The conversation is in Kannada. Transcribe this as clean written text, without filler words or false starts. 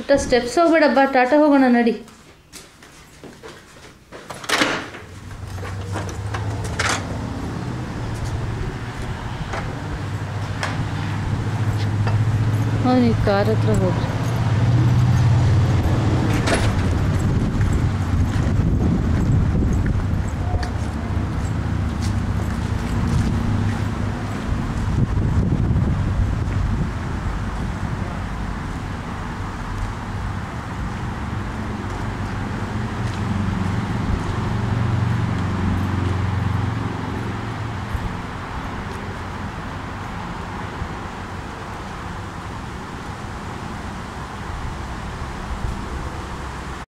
ಪುಟ್ಟ ಸ್ಟೆಪ್ಸ್ ಹೋಗ್ಬೇಡಬ್ಬ, ಟಾಟಾ ಹೋಗೋಣ ನಡಿ. ನೀವು ಕಾರ್ ಹತ್ರ ಹೋಗ್ರಿ.